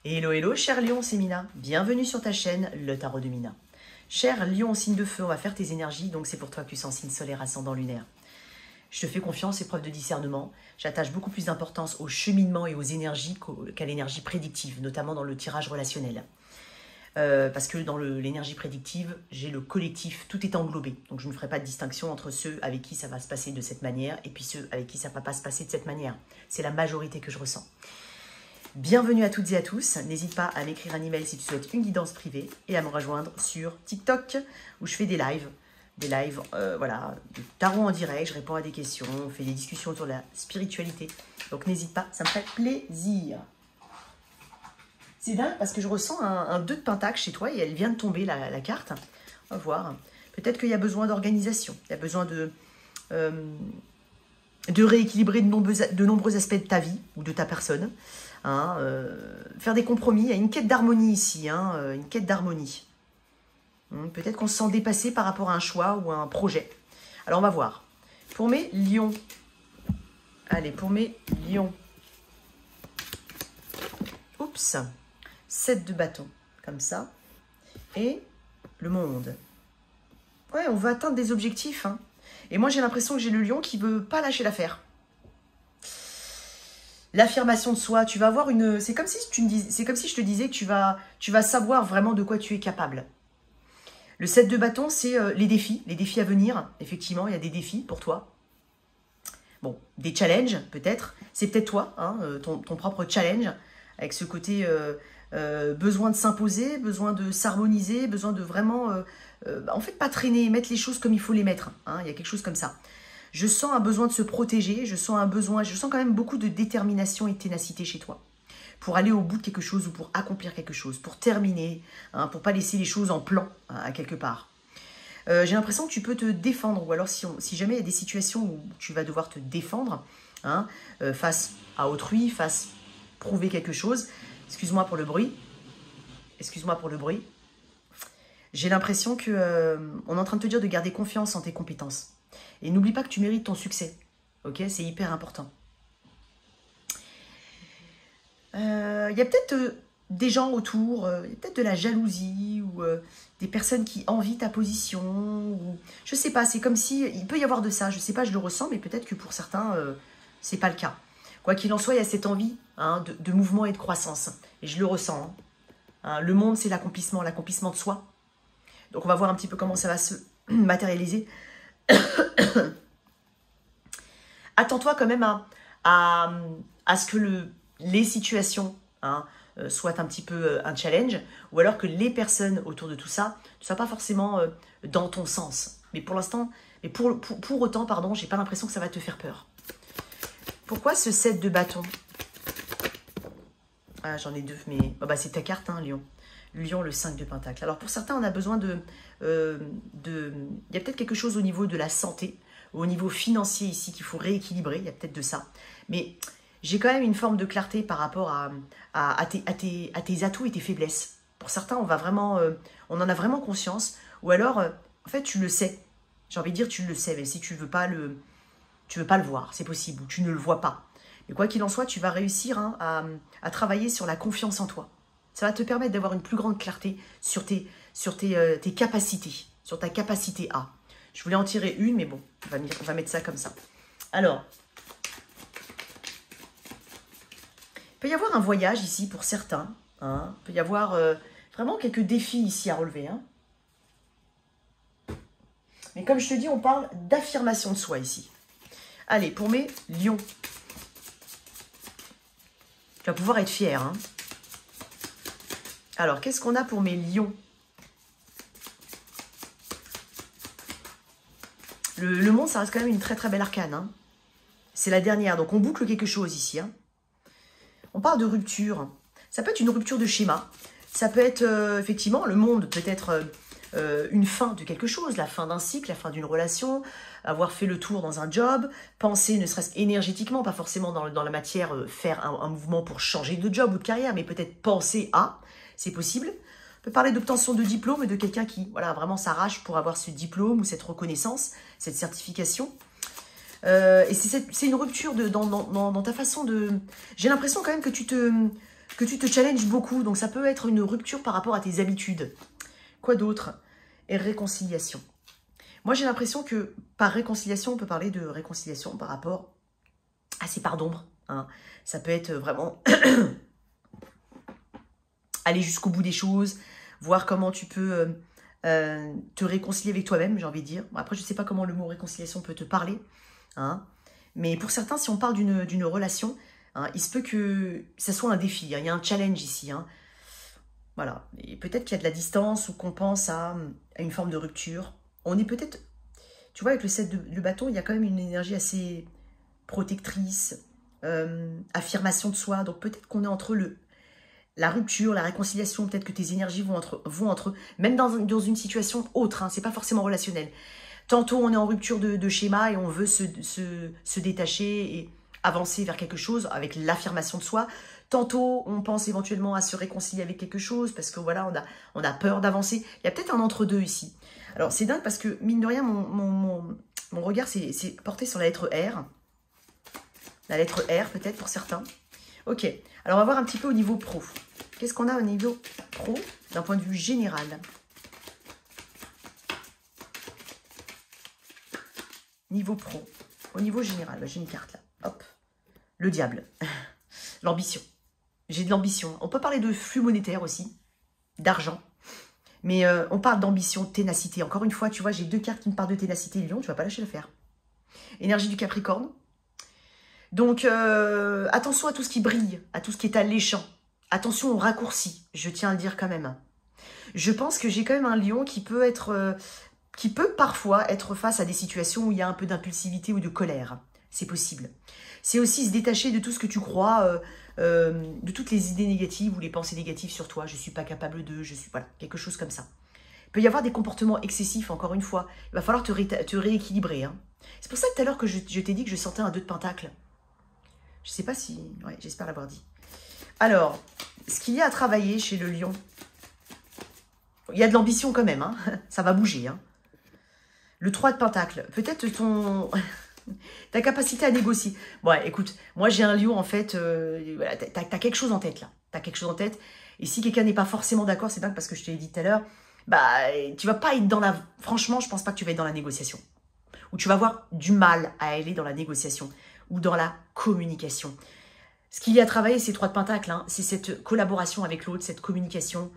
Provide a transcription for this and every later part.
Hello, hello, cher Lion, c'est Mina. Bienvenue sur ta chaîne, le tarot de Mina. Cher Lion, signe de feu, on va faire tes énergies, donc c'est pour toi que tu sens signe solaire, ascendant lunaire. Je te fais confiance, épreuve de discernement. J'attache beaucoup plus d'importance au cheminement et aux énergies qu'à l'énergie prédictive, notamment dans le tirage relationnel. Parce que dans l'énergie prédictive, j'ai le collectif, tout est englobé. Donc je ne ferai pas de distinction entre ceux avec qui ça va se passer de cette manière et puis ceux avec qui ça ne va pas se passer de cette manière. C'est la majorité que je ressens. Bienvenue à toutes et à tous. N'hésite pas à m'écrire un email si tu souhaites une guidance privée et à me rejoindre sur TikTok où je fais des lives. Voilà, de tarot en direct, je réponds à des questions, on fait des discussions autour de la spiritualité. Donc n'hésite pas, ça me ferait plaisir. C'est dingue parce que je ressens un 2 de pentacle chez toi et elle vient de tomber la carte. On va voir. Peut-être qu'il y a besoin d'organisation, il y a besoin de rééquilibrer de nombreux aspects de ta vie ou de ta personne. Faire des compromis, il y a une quête d'harmonie ici, une quête d'harmonie. Peut-être qu'on se sent dépassé par rapport à un choix ou à un projet. Alors on va voir. Pour mes lions, allez, pour mes lions, oups, 7 de bâton, comme ça, et le monde. Ouais, on veut atteindre des objectifs, Et moi j'ai l'impression que j'ai le lion qui veut pas lâcher l'affaire. L'affirmation de soi, tu vas avoir une... C'est comme si je te disais que tu vas savoir vraiment de quoi tu es capable. Le 7 de bâton, c'est les défis à venir. Effectivement, il y a des défis pour toi. Bon, des challenges, peut-être. C'est peut-être toi, ton propre challenge, avec ce côté besoin de s'imposer, besoin de s'harmoniser, besoin de vraiment... en fait, pas traîner, mettre les choses comme il faut les mettre. Il y a quelque chose comme ça. Je sens un besoin de se protéger, je sens quand même beaucoup de détermination et de ténacité chez toi. Pour aller au bout de quelque chose ou pour accomplir quelque chose, pour terminer, pour pas laisser les choses en plan, à quelque part. J'ai l'impression que tu peux te défendre, ou alors si jamais il y a des situations où tu vas devoir te défendre, face à autrui, face prouver quelque chose. Excuse-moi pour le bruit. Excuse-moi pour le bruit. J'ai l'impression que on est en train de te dire de garder confiance en tes compétences. Et n'oublie pas que tu mérites ton succès. Ok, c'est hyper important. Il y a peut-être des gens autour, il y a peut-être de la jalousie ou des personnes qui envient ta position. Ou, je sais pas, c'est comme si... Il peut y avoir de ça, je sais pas, je le ressens, mais peut-être que pour certains, c'est pas le cas. Quoi qu'il en soit, il y a cette envie de mouvement et de croissance. Et je le ressens. Le monde, c'est l'accomplissement de soi. Donc on va voir un petit peu comment ça va se matérialiser. Attends-toi quand même à ce que les situations soient un petit peu un challenge, ou alors que les personnes autour de tout ça ne soient pas forcément dans ton sens. Mais pour l'instant, pour autant, pardon, j'ai pas l'impression que ça va te faire peur. Pourquoi ce 7 de bâton? Ah, j'en ai deux, mais c'est ta carte, Lion. Lion, le 5 de pentacle. Alors pour certains, on a besoin il y a peut-être quelque chose au niveau de la santé, au niveau financier ici qu'il faut rééquilibrer, il y a peut-être de ça. Mais j'ai quand même une forme de clarté par rapport à tes atouts et tes faiblesses. Pour certains, on en a vraiment conscience, ou alors, en fait, tu le sais. J'ai envie de dire, tu le sais, mais si tu veux pas le voir, c'est possible, ou tu ne le vois pas. Mais quoi qu'il en soit, tu vas réussir à travailler sur la confiance en toi. Ça va te permettre d'avoir une plus grande clarté sur tes capacités, sur ta capacité à. Je voulais en tirer une, mais bon, on va mettre ça comme ça. Alors, il peut y avoir un voyage ici pour certains. Il peut y avoir vraiment quelques défis ici à relever. Mais comme je te dis, on parle d'affirmation de soi ici. Allez, pour mes lions. Tu vas pouvoir être fier. Alors, qu'est-ce qu'on a pour mes lions? Le monde, ça reste quand même une très très belle arcane. C'est la dernière, donc on boucle quelque chose ici. On parle de rupture. Ça peut être une rupture de schéma. Ça peut être, effectivement, le monde peut être une fin de quelque chose, la fin d'un cycle, la fin d'une relation, avoir fait le tour dans un job, penser, ne serait-ce énergétiquement, pas forcément dans la matière, faire un mouvement pour changer de job ou de carrière, mais peut-être penser à, c'est possible. On peut parler d'obtention de diplôme et de quelqu'un qui vraiment s'arrache pour avoir ce diplôme ou cette reconnaissance, cette certification. Et c'est une rupture dans ta façon de... J'ai l'impression quand même que tu te que tu te challenges beaucoup. Donc, ça peut être une rupture par rapport à tes habitudes. Quoi d'autre? Et réconciliation. Moi, j'ai l'impression que par réconciliation, on peut parler de réconciliation par rapport à ces parts d'ombre. Hein. Ça peut être vraiment aller jusqu'au bout des choses, voir comment tu peux te réconcilier avec toi-même, j'ai envie de dire. Bon, après, je ne sais pas comment le mot réconciliation peut te parler. Hein. Mais pour certains, si on parle d'une relation, hein, il se peut que ça soit un défi. Hein. Il y a un challenge ici. Hein. Voilà. Et peut-être qu'il y a de la distance ou qu'on pense à une forme de rupture. On est peut-être... Tu vois, avec le 7 de bâton, il y a quand même une énergie assez protectrice, affirmation de soi. Donc peut-être qu'on est entre la rupture, la réconciliation, peut-être que tes énergies vont entre eux, même dans une situation autre, hein, c'est pas forcément relationnel. Tantôt on est en rupture de schéma et on veut se détacher et avancer vers quelque chose avec l'affirmation de soi. Tantôt on pense éventuellement à se réconcilier avec quelque chose parce que voilà, on a peur d'avancer. Il y a peut-être un entre-deux ici. Alors c'est dingue parce que mine de rien, mon regard s'est porté sur la lettre R. La lettre R peut-être pour certains. Ok, alors on va voir un petit peu au niveau pro. Qu'est-ce qu'on a au niveau pro d'un point de vue général? Niveau pro, au niveau général, j'ai une carte là. Hop, le diable, l'ambition. J'ai de l'ambition. On peut parler de flux monétaire aussi, d'argent. Mais on parle d'ambition, de ténacité. Encore une fois, tu vois, j'ai deux cartes qui me parlent de ténacité. Lion, tu vas pas lâcher l'affaire. Énergie du Capricorne. Donc, attention à tout ce qui brille, à tout ce qui est alléchant. Attention aux raccourcis, je tiens à le dire quand même. Je pense que j'ai quand même un lion qui peut parfois être face à des situations où il y a un peu d'impulsivité ou de colère. C'est possible. C'est aussi se détacher de tout ce que tu crois, de toutes les idées négatives ou les pensées négatives sur toi. Je ne suis pas capable de, voilà, quelque chose comme ça. Il peut y avoir des comportements excessifs, encore une fois. Il va falloir te rééquilibrer. Hein. C'est pour ça que tout à l'heure que je t'ai dit que je sortais un 2 de pentacle. Je ne sais pas si... Ouais, j'espère l'avoir dit. Alors, ce qu'il y a à travailler chez le lion, il y a de l'ambition quand même. Hein. Ça va bouger. Hein. Le 3 de pentacle, peut-être ta capacité à négocier. Bon, écoute, moi j'ai un lion en fait, voilà, t'as quelque chose en tête là. T'as quelque chose en tête. Et si quelqu'un n'est pas forcément d'accord, c'est pas parce que je te l'ai dit tout à l'heure, bah tu vas pas être dans la... Franchement, je pense pas que tu vas être dans la négociation. Ou tu vas avoir du mal à aller dans la négociation. Ou dans la communication. Ce qu'il y a à travailler, c'est 3 de pentacle, hein, c'est cette collaboration avec l'autre, cette communication,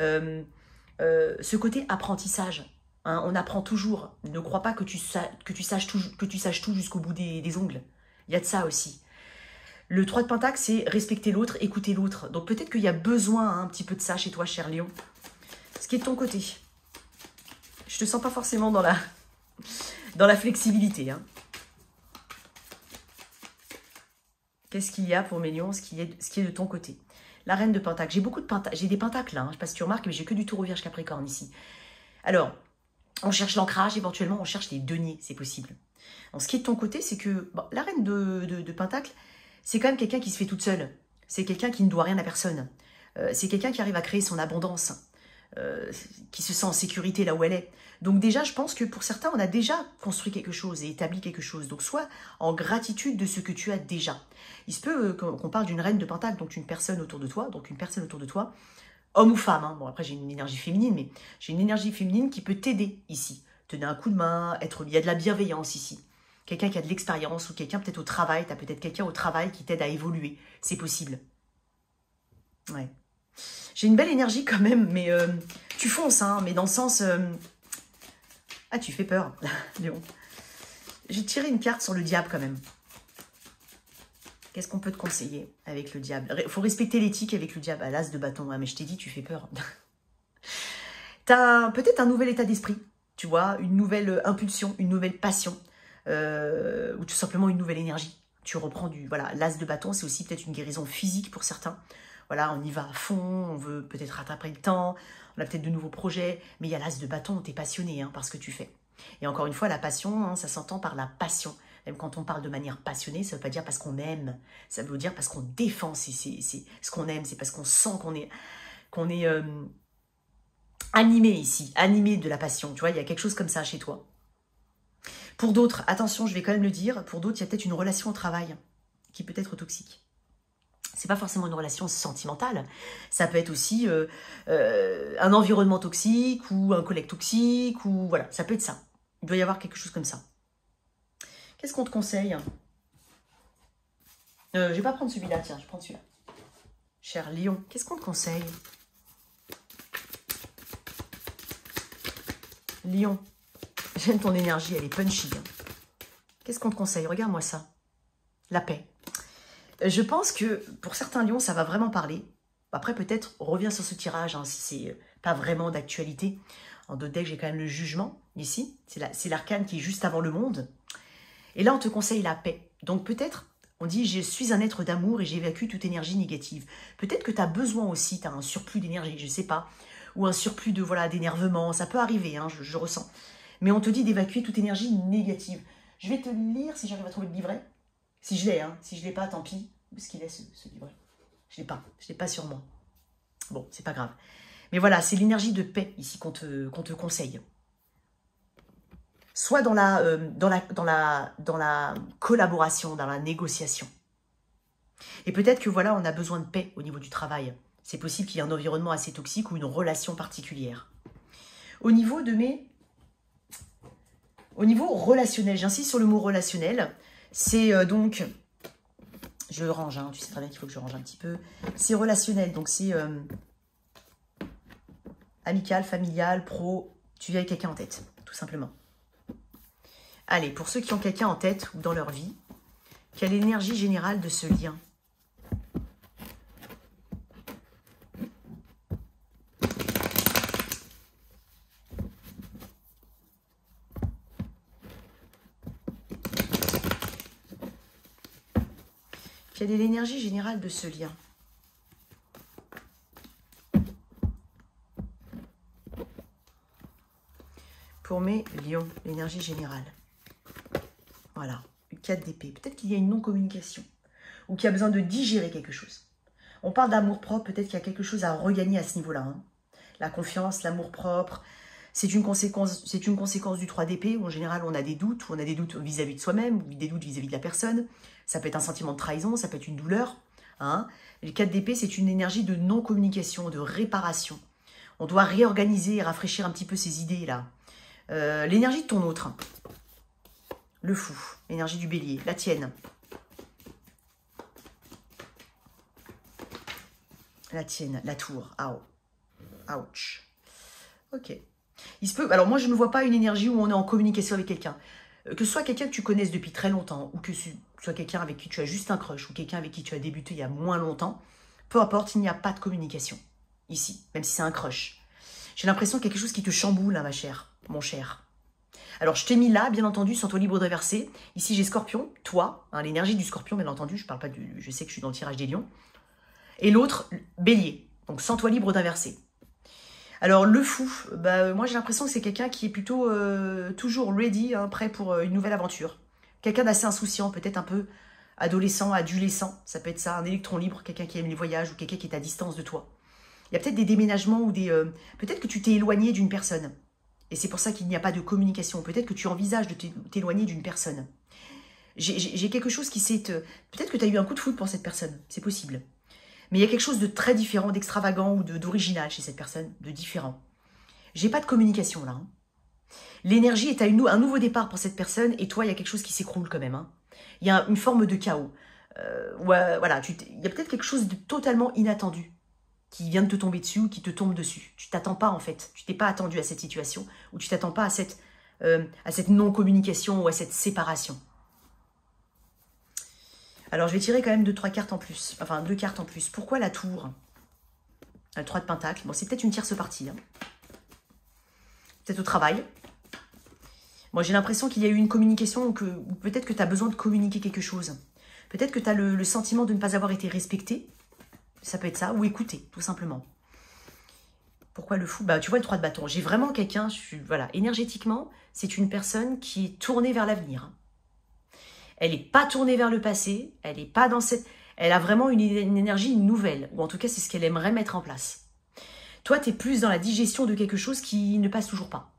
ce côté apprentissage. Hein, on apprend toujours. Ne crois pas que tu saches tout jusqu'au bout des ongles. Il y a de ça aussi. Le 3 de pentacle, c'est respecter l'autre, écouter l'autre. Donc peut-être qu'il y a besoin hein, un petit peu de ça chez toi, cher lion. Ce qui est de ton côté. Je te sens pas forcément dans la flexibilité. Hein. Qu'est-ce qu'il y a pour mes lions, ce qui est de ton côté? La reine de pentacle. J'ai beaucoup de pentacles. J'ai des pentacles là. Hein. Je ne sais pas si tu remarques, mais j'ai que du taureau vierge capricorne ici. Alors, on cherche l'ancrage, éventuellement, on cherche les deniers, c'est possible. Donc, ce qui est de ton côté, c'est que bon, la reine de pentacle, c'est quand même quelqu'un qui se fait toute seule. C'est quelqu'un qui ne doit rien à personne. C'est quelqu'un qui arrive à créer son abondance, qui se sent en sécurité là où elle est. Donc déjà, je pense que pour certains, on a déjà construit quelque chose et établi quelque chose. Donc sois en gratitude de ce que tu as déjà. Il se peut qu'on parle d'une reine de pentacle, donc une personne autour de toi, homme ou femme. Hein. Bon, après, j'ai une énergie féminine, mais j'ai une énergie féminine qui peut t'aider ici. Te donner un coup de main, il y a de la bienveillance ici. Quelqu'un qui a de l'expérience ou quelqu'un peut-être au travail, tu as peut-être quelqu'un au travail qui t'aide à évoluer. C'est possible. Ouais. J'ai une belle énergie quand même, mais tu fonces, hein, mais dans le sens... Ah, tu fais peur, Léon. J'ai tiré une carte sur le diable quand même. Qu'est-ce qu'on peut te conseiller avec le diable? Il faut respecter l'éthique avec le diable. À l'as de bâton, ouais, mais je t'ai dit, tu fais peur. Tu as peut-être un nouvel état d'esprit, tu vois, une nouvelle impulsion, une nouvelle passion, ou tout simplement une nouvelle énergie. Tu reprends du... Voilà, l'as de bâton, c'est aussi peut-être une guérison physique pour certains. Voilà, on y va à fond, on veut peut-être rattraper le temps, on a peut-être de nouveaux projets, mais il y a l'as de bâton, tu es passionné hein, par ce que tu fais. Et encore une fois, la passion, hein, ça s'entend par la passion. Même quand on parle de manière passionnée, ça ne veut pas dire parce qu'on aime, ça veut dire parce qu'on défend, c'est ce qu'on aime, c'est parce qu'on sent qu'on est animé ici, animé de la passion. Tu vois, il y a quelque chose comme ça chez toi. Pour d'autres, attention, je vais quand même le dire, pour d'autres, il y a peut-être une relation au travail qui peut être toxique. C'est pas forcément une relation sentimentale. Ça peut être aussi un environnement toxique ou un collègue toxique ou voilà, ça peut être ça. Il doit y avoir quelque chose comme ça. Qu'est-ce qu'on te conseille? Je vais pas prendre celui-là, tiens, je prends celui-là. Cher Lion, qu'est-ce qu'on te conseille? Lion, j'aime ton énergie, elle est punchy. Hein. Qu'est-ce qu'on te conseille? Regarde-moi ça. La paix. Je pense que pour certains lions, ça va vraiment parler. Après, peut-être, on revient sur ce tirage, hein, si c'est pas vraiment d'actualité. En d'autres decks, j'ai quand même le jugement, ici. C'est l'arcane qui est juste avant le monde. Et là, on te conseille la paix. Donc peut-être, on dit, je suis un être d'amour et j'évacue toute énergie négative. Peut-être que tu as besoin aussi, tu as un surplus d'énergie, je sais pas. Ou un surplus de voilà d'énervement, ça peut arriver, hein, je ressens. Mais on te dit d'évacuer toute énergie négative. Je vais te lire si j'arrive à trouver le livret. Si je l'ai, hein. Si je ne l'ai pas, tant pis. Où est-ce qu'il est ce livret? Je ne l'ai pas sur moi. Bon, c'est pas grave. Mais voilà, c'est l'énergie de paix ici qu'on te conseille. Soit dans la collaboration, dans la négociation. Et peut-être que voilà, on a besoin de paix au niveau du travail. C'est possible qu'il y ait un environnement assez toxique ou une relation particulière. Au niveau relationnel, j'insiste sur le mot relationnel, c'est donc, je range, hein, tu sais très bien qu'il faut que je range un petit peu, c'est relationnel, donc c'est amical, familial, pro, tu vis avec quelqu'un en tête, tout simplement. Allez, pour ceux qui ont quelqu'un en tête ou dans leur vie, quelle est l'énergie générale de ce lien ? Quelle est l'énergie générale de ce lien? Pour mes lions, l'énergie générale. Voilà, 4 d'épée. Peut-être qu'il y a une non-communication ou qu'il y a besoin de digérer quelque chose. On parle d'amour-propre, peut-être qu'il y a quelque chose à regagner à ce niveau-là. Hein. La confiance, l'amour-propre, c'est une conséquence du 3 d'épée où en général on a des doutes, ou on a des doutes vis-à-vis de soi-même, ou des doutes vis-à-vis de la personne. Ça peut être un sentiment de trahison, ça peut être une douleur. Hein. Les 4 d'épée, c'est une énergie de non-communication, de réparation. On doit réorganiser et rafraîchir un petit peu ces idées-là. L'énergie de ton autre. Le fou, l'énergie du bélier, la tienne. La tienne, la tour. Ouch. Ok. Il se peut. Alors moi, je ne vois pas une énergie où on est en communication avec quelqu'un. Que ce soit quelqu'un que tu connaisses depuis très longtemps, ou que ce soit quelqu'un avec qui tu as juste un crush, ou quelqu'un avec qui tu as débuté il y a moins longtemps, peu importe, il n'y a pas de communication. Ici, même si c'est un crush. J'ai l'impression qu'il y a quelque chose qui te chamboule, hein, ma chère, mon cher. Alors, je t'ai mis là, bien entendu, sans toi libre de verser. Ici, j'ai Scorpion, toi, hein, l'énergie du Scorpion, bien entendu. Je parle pas du... Je sais que je suis dans le tirage des lions. Et l'autre, Bélier. Donc, sans toi libre d'inverser. Alors, le fou, bah, moi, j'ai l'impression que c'est quelqu'un qui est plutôt toujours ready, hein, prêt pour une nouvelle aventure. Quelqu'un d'assez insouciant, peut-être un peu adolescent, adolescent. Ça peut être ça, un électron libre, quelqu'un qui aime les voyages ou quelqu'un qui est à distance de toi. Il y a peut-être des déménagements ou des... peut-être que tu t'es éloigné d'une personne. Et c'est pour ça qu'il n'y a pas de communication. Peut-être que tu envisages de t'éloigner d'une personne. J'ai quelque chose qui s'est... Peut-être que tu as eu un coup de foudre pour cette personne. C'est possible. Mais il y a quelque chose de très différent, d'extravagant ou d'original chez cette personne, de différent. J'ai pas de communication là. Hein. L'énergie est à un nouveau départ pour cette personne et toi, il y a quelque chose qui s'écroule quand même. Hein. Il y a une forme de chaos. Ouais, voilà, il y a peut-être quelque chose de totalement inattendu qui vient de te tomber dessus ou qui te tombe dessus. Tu t'attends pas en fait. Tu t'es pas attendu à cette situation ou tu t'attends pas à cette non-communication ou à cette séparation. Alors, je vais tirer quand même 2-3 cartes en plus. Enfin, 2 cartes en plus. Pourquoi la tour? Le 3 de pentacle. Bon, c'est peut-être une tierce partie. Hein. Peut-être au travail. Moi, j'ai l'impression qu'il y a eu une communication ou peut-être que tu as besoin de communiquer quelque chose. Peut-être que tu as le sentiment de ne pas avoir été respecté. Ça peut être ça. Ou écouté, tout simplement. Pourquoi le fou? Bah, tu vois le 3 de bâton. J'ai vraiment quelqu'un, voilà, énergétiquement, c'est une personne qui est tournée vers l'avenir. Elle n'est pas tournée vers le passé, elle n'est pas dans cette... Elle a vraiment une énergie nouvelle, ou en tout cas, c'est ce qu'elle aimerait mettre en place. Toi, tu es plus dans la digestion de quelque chose qui ne passe toujours pas.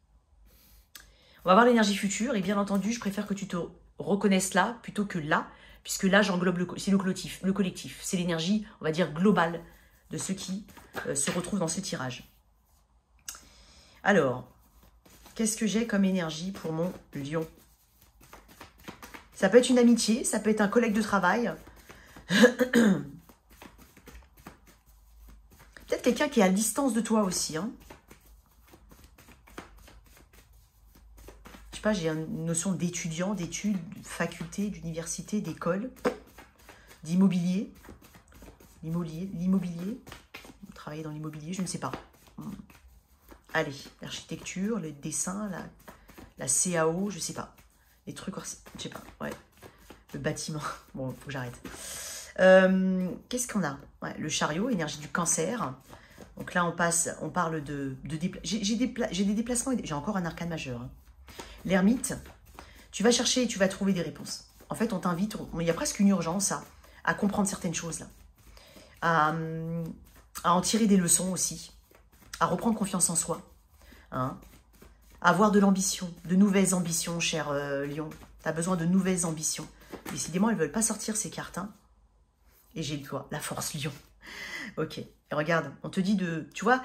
On va voir l'énergie future, et bien entendu, je préfère que tu te reconnaisses là, plutôt que là. puisque là, j'englobe c'est le collectif. C'est l'énergie, on va dire, globale de ceux qui se retrouvent dans ce tirage. Alors, qu'est-ce que j'ai comme énergie pour mon lion? Ça peut être une amitié, ça peut être un collègue de travail. Peut-être quelqu'un qui est à distance de toi aussi. Hein. Je sais pas, j'ai une notion d'étudiant, d'études, de faculté, d'université, d'école, d'immobilier. L'immobilier. Travailler dans l'immobilier, je ne sais pas. Allez, l'architecture, le dessin, la CAO, je ne sais pas. Les trucs, je sais pas, ouais. Le bâtiment, bon, faut que j'arrête. Qu'est-ce qu'on a? Ouais, le chariot, énergie du cancer. Donc là, on parle de j'ai des déplacements, j'ai encore un arcane majeur. Hein. L'ermite, tu vas chercher et tu vas trouver des réponses. En fait, on t'invite, il y a presque une urgence à comprendre certaines choses là. À en tirer des leçons aussi. À reprendre confiance en soi. Hein. Avoir de l'ambition, de nouvelles ambitions, cher Lion. Tu as besoin de nouvelles ambitions. Décidément, elles ne veulent pas sortir ces cartes. Hein. Et j'ai le doigt, la force Lion. Ok, et regarde, on te dit de... Tu vois,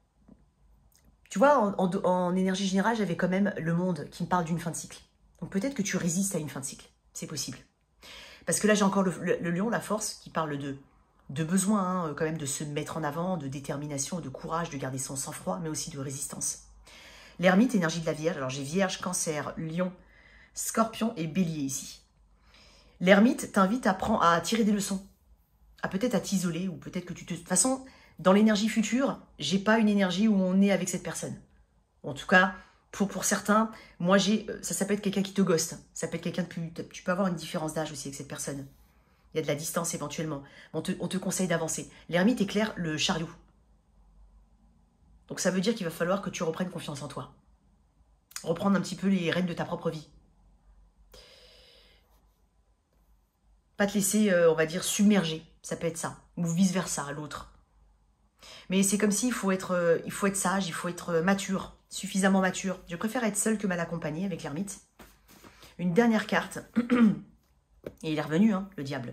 en énergie générale, j'avais quand même le monde qui me parle d'une fin de cycle. Donc peut-être que tu résistes à une fin de cycle. C'est possible. Parce que là, j'ai encore le Lion, la force, qui parle de besoin, hein, quand même, de se mettre en avant, de détermination, de courage, de garder son sang-froid, mais aussi de résistance. L'ermite, énergie de la Vierge. Alors, j'ai Vierge, Cancer, Lion, Scorpion et Bélier ici. L'ermite t'invite à tirer des leçons, peut-être à t'isoler, ou peut-être que tu te... De toute façon, dans l'énergie future, j'ai pas une énergie où on est avec cette personne. En tout cas, pour certains, moi, ça peut être quelqu'un qui te ghoste. Ça peut être quelqu'un de plus... Tu peux avoir une différence d'âge aussi avec cette personne. Il y a de la distance éventuellement. On te conseille d'avancer. L'ermite éclaire le chariot. Donc ça veut dire qu'il va falloir que tu reprennes confiance en toi. Reprendre un petit peu les rênes de ta propre vie. Pas te laisser, on va dire, submerger. Ça peut être ça. Ou vice-versa, l'autre. Mais c'est comme s'il faut être sage, il faut être mature. Suffisamment mature. Je préfère être seule que mal accompagnée avec l'ermite. Une dernière carte. Et il est revenu, hein, le diable.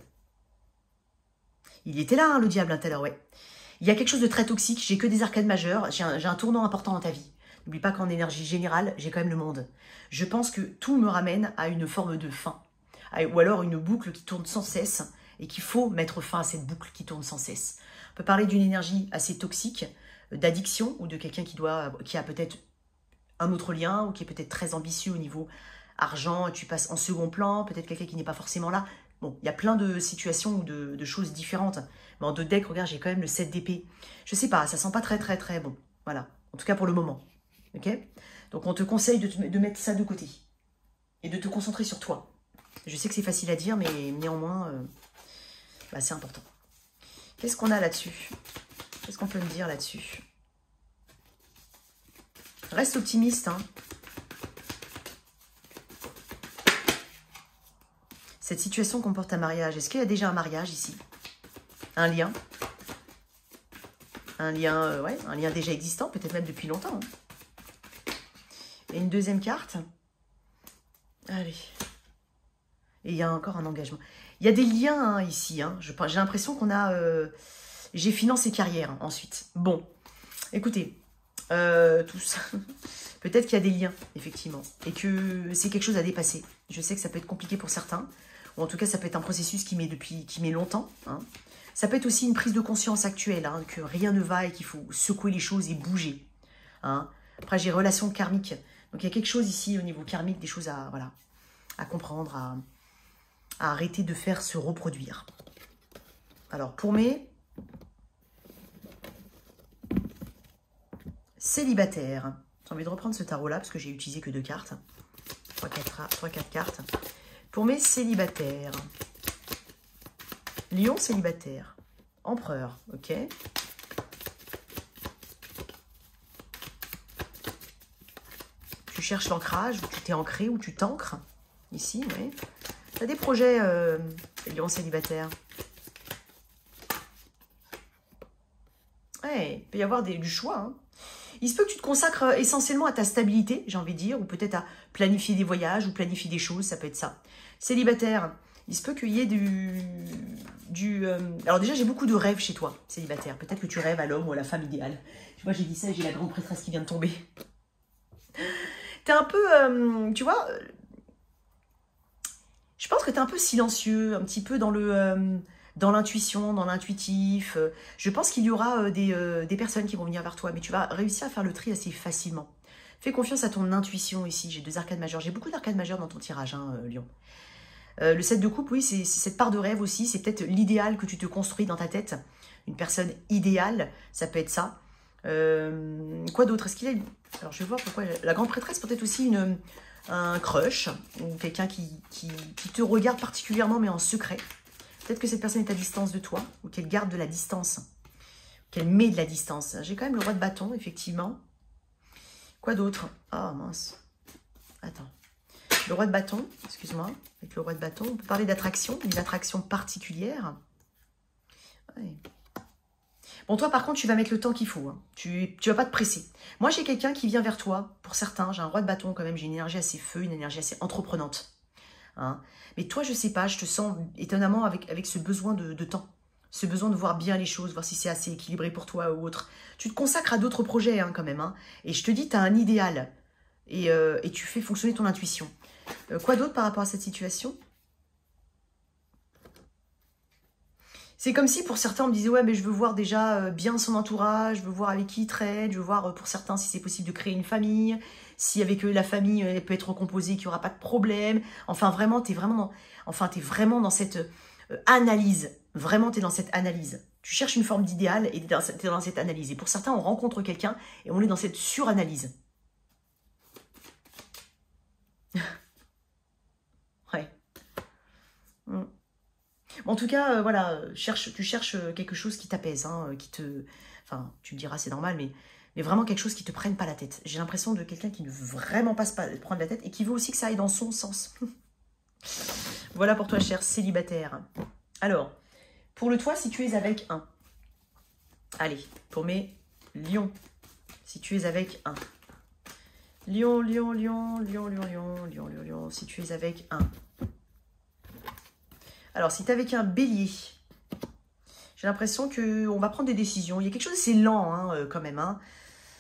Il était là, hein, le diable, tout à l'heure, ouais. Il y a quelque chose de très toxique, j'ai que des arcades majeures, j'ai un tournant important dans ta vie. N'oublie pas qu'en énergie générale, j'ai quand même le monde. Je pense que tout me ramène à une forme de fin. Ou alors une boucle qui tourne sans cesse et qu'il faut mettre fin à cette boucle qui tourne sans cesse. On peut parler d'une énergie assez toxique, d'addiction, ou de quelqu'un qui a peut-être un autre lien, ou qui est peut-être très ambitieux au niveau argent, tu passes en second plan, peut-être quelqu'un qui n'est pas forcément là. Bon, il y a plein de situations ou de choses différentes. Mais en 2 decks, regarde, j'ai quand même le 7 d'épée. Je sais pas, ça sent pas très très très bon. Voilà, en tout cas pour le moment. Ok? Donc on te conseille de mettre ça de côté. Et de te concentrer sur toi. Je sais que c'est facile à dire, mais néanmoins, c'est important. Qu'est-ce qu'on a là-dessus? Qu'est-ce qu'on peut me dire là-dessus? Reste optimiste, hein. Cette situation comporte un mariage. Est-ce qu'il y a déjà un mariage ici? Un lien? Un lien, ouais, un lien déjà existant, peut-être même depuis longtemps. Hein. Et une deuxième carte. Allez. Et il y a encore un engagement. Il y a des liens hein, ici. Hein. J'ai l'impression qu'on a... j'ai finance et carrière hein, ensuite. Bon, écoutez, tous. Peut-être qu'il y a des liens, effectivement. Et que c'est quelque chose à dépasser. Je sais que ça peut être compliqué pour certains. Ou en tout cas, ça peut être un processus qui met longtemps. Hein. Ça peut être aussi une prise de conscience actuelle, hein, que rien ne va et qu'il faut secouer les choses et bouger. Hein. Après, j'ai relations karmiques. Donc, il y a quelque chose ici au niveau karmique, des choses à comprendre, à arrêter de faire se reproduire. Alors, pour mes célibataires, j'ai envie de reprendre ce tarot-là parce que j'ai utilisé que 2 cartes. 3-4 cartes. Pour mes célibataires. Lion célibataire. Empereur, ok. Tu cherches l'ancrage, ou tu t'es ancré, ou tu t'ancres. Ici, oui. Tu as des projets, Lion célibataire. Ouais, il peut y avoir du choix. Hein. Il se peut que tu te consacres essentiellement à ta stabilité, j'ai envie de dire, ou peut-être à planifier des voyages, ou planifier des choses, ça peut être ça. Célibataire, Il se peut qu'il y ait alors déjà, j'ai beaucoup de rêves chez toi, célibataire. Peut-être que tu rêves à l'homme ou à la femme idéale. Tu vois, j'ai dit ça et j'ai la grande prêtresse qui vient de tomber. T'es un peu, tu vois, je pense que t'es un peu silencieux, un petit peu dans l'intuition, dans l'intuitif. Je pense qu'il y aura des personnes qui vont venir vers toi, mais tu vas réussir à faire le tri assez facilement. Fais confiance à ton intuition ici. J'ai 2 arcades majeures. J'ai beaucoup d'arcades majeures dans ton tirage, hein, Lion. Le 7 de coupe, oui, c'est cette part de rêve aussi. C'est peut-être l'idéal que tu te construis dans ta tête. Une personne idéale, ça peut être ça. Quoi d'autre? Est-ce qu'il y a... Alors, je vais voir pourquoi... La grande prêtresse, peut-être aussi un crush, ou quelqu'un qui te regarde particulièrement, mais en secret. Peut-être que cette personne est à distance de toi, ou qu'elle garde de la distance, qu'elle met de la distance. J'ai quand même le roi de bâton, effectivement. Quoi d'autre? Ah, mince. Attends. Le roi de bâton, excuse-moi. Avec le roi de bâton, on peut parler d'attraction, une attraction particulière. Ouais. Bon, toi, par contre, tu vas mettre le temps qu'il faut. Hein. Tu vas pas te presser. Moi, j'ai quelqu'un qui vient vers toi. Pour certains, j'ai un roi de bâton quand même. J'ai une énergie assez feu, une énergie assez entreprenante. Hein. Mais toi, je sais pas, je te sens étonnamment avec ce besoin de temps. Ce besoin de voir bien les choses, voir si c'est assez équilibré pour toi ou autre. Tu te consacres à d'autres projets hein, quand même. Hein. Et je te dis, tu as un idéal. Et tu fais fonctionner ton intuition. Quoi d'autre par rapport à cette situation? C'est comme si pour certains on me disait ouais mais je veux voir déjà bien son entourage, je veux voir avec qui il traite, je veux voir pour certains si c'est possible de créer une famille, si avec eux la famille elle peut être recomposée, qu'il n'y aura pas de problème. Enfin vraiment t'es vraiment dans cette analyse. Vraiment t'es dans cette analyse. Tu cherches une forme d'idéal et t'es dans cette analyse. Et pour certains on rencontre quelqu'un et on est dans cette suranalyse. Ouais. En tout cas, voilà, tu cherches quelque chose qui t'apaise, hein, Enfin, tu me diras, c'est normal, mais vraiment quelque chose qui te prenne pas la tête. J'ai l'impression de quelqu'un qui ne veut vraiment pas se prendre la tête et qui veut aussi que ça aille dans son sens. Voilà pour toi, cher célibataire. Alors, pour le toit, si tu es avec un. Allez, pour mes lions, si tu es avec un. Lion, lion, lion, lion, lion, lion, lion, lion, lion, si tu es avec un. Alors, si tu es avec un bélier, j'ai l'impression qu'on va prendre des décisions. Il y a quelque chose d'assez lent, hein, quand même. Hein.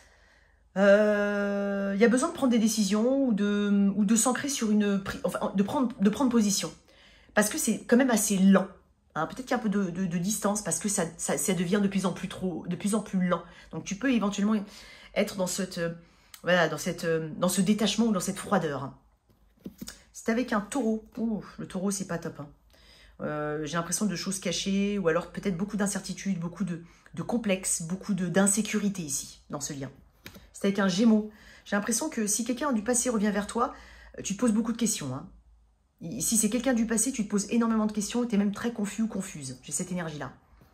Il y a besoin de prendre des décisions ou de s'ancrer sur une... Enfin, de prendre position. Parce que c'est quand même assez lent. Hein. Peut-être qu'il y a un peu de distance parce que ça devient de plus en plus lent. Donc, tu peux éventuellement être dans voilà, dans ce détachement ou dans cette froideur. C'est avec un taureau. Ouh, le taureau, c'est pas top. Hein. J'ai l'impression de choses cachées ou alors peut-être beaucoup d'incertitudes, beaucoup de complexes, beaucoup d'insécurité ici, dans ce lien. C'est avec un gémeau. J'ai l'impression que si quelqu'un du passé revient vers toi, tu te poses beaucoup de questions. Hein. Si c'est quelqu'un du passé, tu te poses énormément de questions et tu es même très confus ou confuse. J'ai cette énergie-là.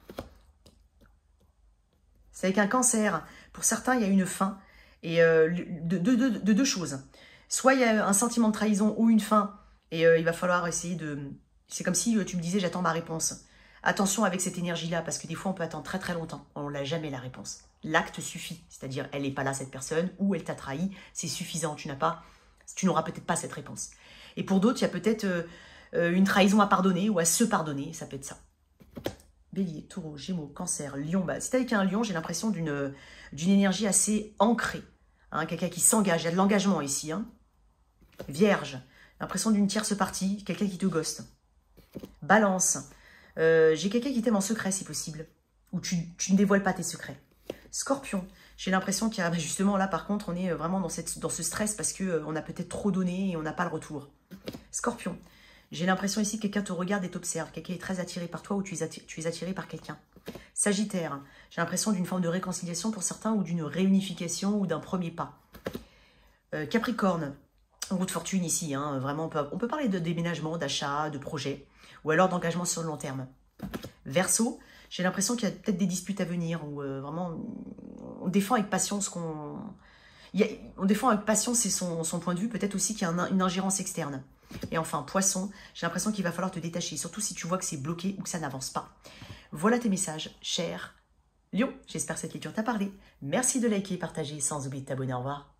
C'est avec un cancer. Pour certains, il y a une fin. Et de deux choses. Soit il y a un sentiment de trahison ou une fin. Et il va falloir essayer de... C'est comme si tu me disais, j'attends ma réponse. Attention avec cette énergie-là, parce que des fois, on peut attendre très très longtemps. On n'a jamais la réponse. L'acte suffit. C'est-à-dire, elle n'est pas là, cette personne, ou elle t'a trahi. C'est suffisant. Tu n'auras peut-être pas cette réponse. Et pour d'autres, il y a peut-être une trahison à pardonner ou à se pardonner. Ça peut être ça. Bélier, taureau, gémeaux, cancer, lion. Bah, c'est avec un lion, j'ai l'impression d'une énergie assez ancrée. Hein, quelqu'un qui s'engage. Il y a de l'engagement ici. Hein. Vierge. L'impression d'une tierce partie. Quelqu'un qui te ghoste. Balance. J'ai quelqu'un qui t'aime en secret si possible. Ou tu ne dévoiles pas tes secrets. Scorpion. J'ai l'impression qu'il y a justement là par contre on est vraiment dans ce stress parce qu'on a peut-être trop donné et on n'a pas le retour. Scorpion. J'ai l'impression ici que quelqu'un te regarde et t'observe. Quelqu'un est très attiré par toi ou tu es attiré par quelqu'un. Sagittaire. J'ai l'impression d'une forme de réconciliation pour certains ou d'une réunification ou d'un premier pas. Capricorne. Roue de fortune ici. Hein, vraiment on peut parler de déménagement, d'achat, de projet. Ou alors d'engagement sur le long terme. Verseau, j'ai l'impression qu'il y a peut-être des disputes à venir. Où vraiment, on défend avec passion ce qu'on... On défend avec passion, c'est son point de vue. Peut-être aussi qu'il y a une ingérence externe. Et enfin, poisson, j'ai l'impression qu'il va falloir te détacher. Surtout si tu vois que c'est bloqué ou que ça n'avance pas. Voilà tes messages, cher Lion. J'espère que cette lecture t'a parlé. Merci de liker et partager sans oublier de t'abonner. Au revoir.